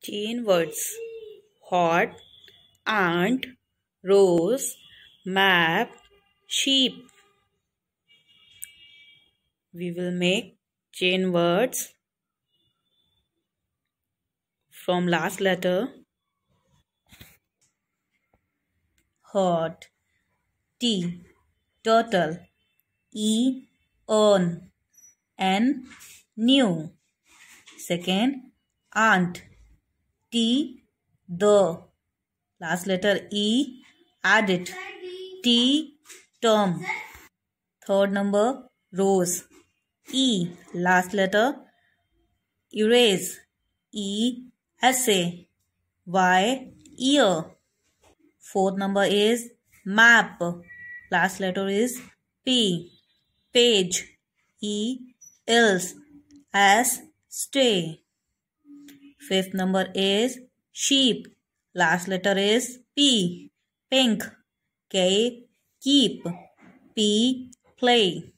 Chain words: hot, aunt, rose, map, sheep. We will make chain words from last letter. Hot, T, turtle, E, earn, N, new. Second, aunt, T, the. Last letter E, add it, T, term. Third number, rose, E, last letter, erase, E, essay, Y, ear. Fourth number is map, last letter is P, page, E, else, S, stay. Fifth number is sheep, last letter is P, pink, K, keep, P, play.